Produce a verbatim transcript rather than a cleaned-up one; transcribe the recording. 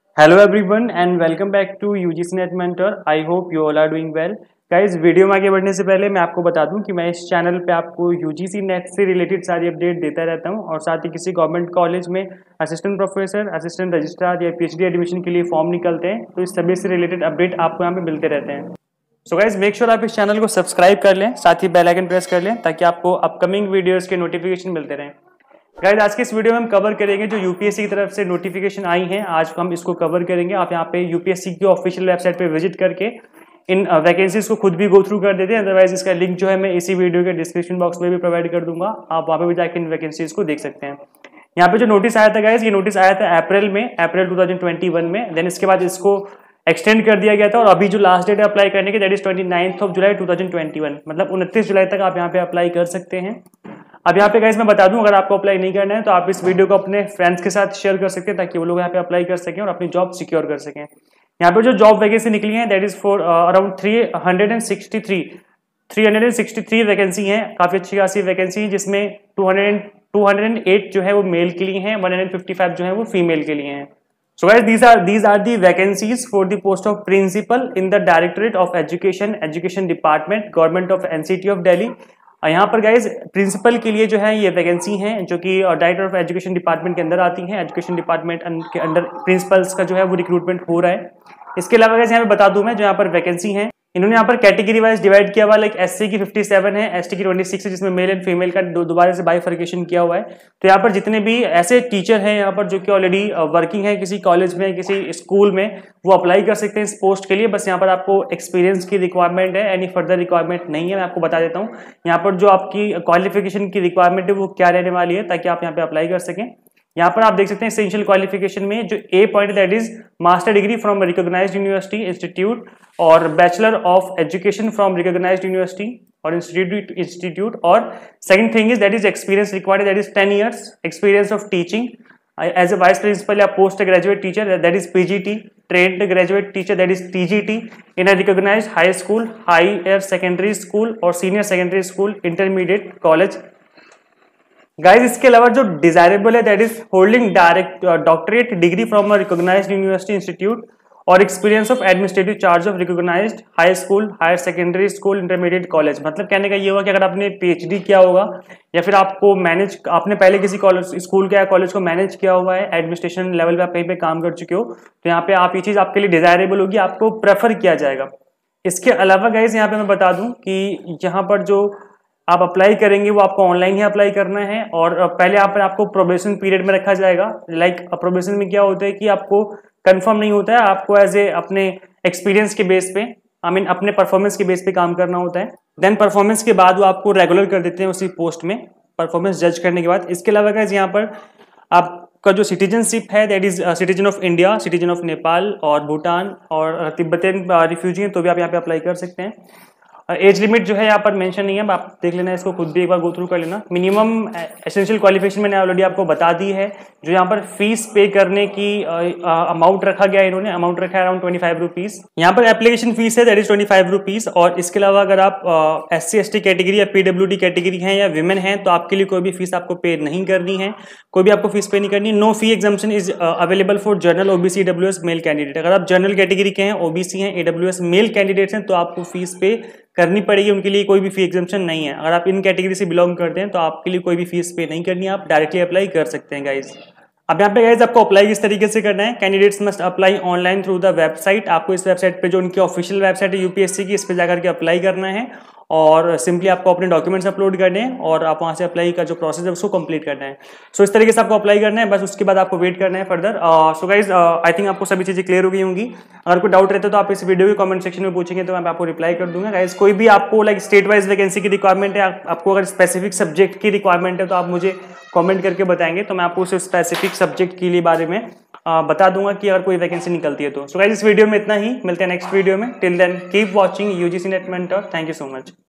Hello everyone and welcome back to UGC NET mentor. I hope you all are doing well. Guys, video में आगे बढ़ने से पहले मैं आपको बता दूं कि मैं इस चैनल पे आपको यूजीसी नेट से रिलेटेड सारी अपडेट देता रहता हूं और साथ ही किसी गवर्नमेंट कॉलेज में असिस्टेंट प्रोफेसर, असिस्टेंट रजिस्ट्रार या पीएचडी एडमिशन के लिए फॉर्म निकलते हैं, तो इस सभी से रिलेटेड अपडेट आपको यहाँ पे मिलते रहते हैं। सो गाइस, मेक श्योर आप इस चैनल को सब्सक्राइब कर लें, साथ ही बेल आइकन प्रेस कर लें ताकि आपको अपकमिंग वीडियोस के नोटिफिकेशन मिलते रहें। गाइस, आज के इस वीडियो में हम कवर करेंगे जो यूपीएससी की तरफ से नोटिफिकेशन आई हैं। आज हम इसको कवर करेंगे। आप यहाँ पे यूपीएससी की ऑफिशियल वेबसाइट पे विजिट करके इन वैकेंसीज को खुद भी गो थ्रू कर देते हैं। अदरवाइज इसका लिंक जो है मैं इसी वीडियो के डिस्क्रिप्शन बॉक्स में भी प्रोवाइड कर दूंगा, आप वहाँ पे भी जाकर इन वैकेंसीज को देख सकते हैं। यहाँ पे जो नोटिस आया था गाइस, ये नोटिस आया था अप्रैल में, April two thousand twenty one में। देन इसके बाद इसको एक्सटेंड कर दिया गया था और अभी जो लास्ट डेट है अप्लाई करने की, that is twenty ninth of July two thousand twenty one, मतलब उनतीस जुलाई तक आप यहाँ पे अप्लाई कर सकते हैं। अब यहाँ पे गाइस मैं बता दूं, अगर आपको अप्लाई नहीं करना है तो आप इस वीडियो को अपने फ्रेंड्स के साथ शेयर कर सकते हैं ताकि वो लोग यहाँ पे अप्लाई कर सकें और अपनी जॉब सिक्योर कर सकें। यहाँ पे जो जॉब वैकेंसी निकली है that is for around three hundred and sixty three three hundred and sixty three vacancy है। काफी अच्छी खासी वैकेंसी है, जिसमें two hundred two hundred and eight जो है वो मेल के लिए है, वन हंड्रेड फिफ्टी फाइव जो है वो फीमेल के लिए है। So guys, these are these are the vacancies for the post of principal in the Directorate of Education, Education Department, Government of N C T of Delhi। यहाँ पर guys principal के लिए जो है ये वैकेंसी हैं जो कि डायरेक्टर ऑफ एजुकेशन डिपार्टमेंट के अंदर आती हैं। एजुकेशन डिपार्टमेंट के अंदर प्रिंसिपल्स का जो है वो रिक्रूटमेंट हो रहा है। इसके अलावा गाइज यहाँ पे बता दूं मैं, जो यहाँ पर वैकेंसी है इन्होंने यहाँ पर कैटेगरी वाइज डिवाइड किया हुआ, लाइक एससी की फिफ्टी सेवन है, एसटी की ट्वेंटी सिक्स है, जिसमें मेल एंड फीमेल का दोबारा से बाइफर्केशन किया हुआ है। तो यहाँ पर जितने भी ऐसे टीचर हैं यहाँ पर जो कि ऑलरेडी वर्किंग है किसी कॉलेज में, किसी स्कूल में, वो अप्लाई कर सकते हैं इस पोस्ट के लिए। बस यहाँ पर आपको एक्सपीरियंस की रिक्वायरमेंट है, एनी फर्दर रिक्वायरमेंट नहीं है। मैं आपको बता देता हूँ यहाँ पर जो आपकी क्वालिफिकेशन की रिक्वायरमेंट है वो क्या रहने वाली है ताकि आप यहाँ पे अप्लाई कर सकें। यहाँ पर आप देख सकते हैं एसेंशियल क्वालिफिकेशन में जो a point that is master degree from recognised university institute और bachelor of education from recognised university और इंस्टीट्यूट इंस्टीट्यूट और second thing is that is experience required that is ten years experience of teaching as a vice principal या post graduate teacher that is PGT, trained graduate teacher that is TGT in a recognised high school, higher secondary school और senior secondary school, intermediate college. Guys, इसके अलावा जो desirable है that is holding direct doctorate degree from a recognised university institute और experience of administrative charge of recognised high school, higher secondary school, intermediate college. मतलब कहने का ये हुआ कि अगर आपने पीएचडी किया होगा या फिर आपको मैनेज आपने पहले किसी कॉलेज स्कूल या कॉलेज को मैनेज किया हुआ है, एडमिनिस्ट्रेशन लेवल पे आप कहीं पे काम कर चुके हो, तो यहाँ पे आप ये चीज आपके लिए डिजायरेबल होगी, आपको प्रेफर किया जाएगा। इसके अलावा गाइज यहाँ पे मैं बता दूं कि यहाँ पर जो आप अप्लाई करेंगे वो आपको ऑनलाइन ही अप्लाई करना है और पहले यहाँ पर आपको प्रोबेशन पीरियड में रखा जाएगा। लाइक प्रोबेशन में क्या होता है कि आपको कंफर्म नहीं होता है, आपको एज ए अपने एक्सपीरियंस के बेस पे, आई मीन अपने परफॉर्मेंस के बेस पे काम करना होता है। देन परफॉर्मेंस के बाद वो आपको रेगुलर कर देते हैं उसी पोस्ट में, परफॉर्मेंस जज करने के बाद। इसके अलावा गाइस यहाँ पर आपका जो सिटीजनशिप है that is citizen of India, citizen of Nepal और भूटान और तिब्बतियन रिफ्यूजी हैं तो भी आप यहाँ पे अप्लाई कर सकते हैं। एज लिमिट जो है यहाँ पर मेंशन नहीं है, आप देख लेना, इसको खुद भी एक बार गो थ्रू कर लेना। मिनिमम एसेंशियल क्वालिफिकेशन मैंने ऑलरेडी आपको बता दी है। जो यहाँ पर फीस पे करने की अमाउंट रखा गया है, इन्होंने अमाउंट रखा है अराउंड ट्वेंटी फाइव रुपीज। यहाँ पर एप्लीकेशन फीस है that is twenty five rupees. और इसके अलावा अगर आप S C S T category या पीडब्ल्यूडी कैटेगरी हैं या विमेन हैं तो आपके लिए कोई भी फीस आपको पे नहीं करनी है, कोई भी आपको फीस पे नहीं करनी। No fee exemption is available for general OBC EWS male candidate. अगर आप जनरल कैटेगरी के हैं, ओबीसी हैं, ईडब्ल्यूएस मेल कैंडिडेट्स हैं तो आपको फीस पे करनी पड़ेगी, उनके लिए कोई भी फी एग्जाम्पशन नहीं है। अगर आप इन कैटेगरी से बिलोंग करते हैं तो आपके लिए कोई भी फीस पे नहीं करनी है, आप डायरेक्टली अप्लाई कर सकते हैं गाइज। अब यहाँ पे गाइज आपको अप्लाई किस तरीके से करना है, candidates must apply online through the website. आपको इस वेबसाइट पे जो उनकी ऑफिशियल वेबसाइट है यूपीएससी की, इस पे जाकर के अप्लाई करना है और सिंपली आपको अपने डॉक्यूमेंट्स अपलोड करने हैं और आप वहाँ से अप्लाई का जो प्रोसेस है उसको कंप्लीट करना है। सो so, इस तरीके से आपको अप्लाई करना है, बस उसके बाद आपको वेट करना है further. So guys I think आपको सभी चीज़ें क्लियर हो गई होंगी। अगर कोई डाउट रहता है तो आप इस वीडियो के कमेंट सेक्शन में पूछेंगे तो मैं आपको रिप्लाई कर दूंगा। गाइज, कोई भी आपको लाइक स्टेट वाइज वैकेंसी की रिक्वायरमेंट है, आप, आपको अगर स्पेसिफिक सब्जेक्ट की रिक्वायरमेंट है तो आप मुझे कमेंट करके बताएंगे तो मैं आपको उस स्पेसिफिक सब्जेक्ट के लिए बारे में आ, बता दूंगा कि अगर कोई वैकेंसी निकलती है तो। सो गाइज, इस वीडियो में इतना ही, मिलते हैं नेक्स्ट वीडियो में। Till then keep watching UGC NET mentor. Thank you so much.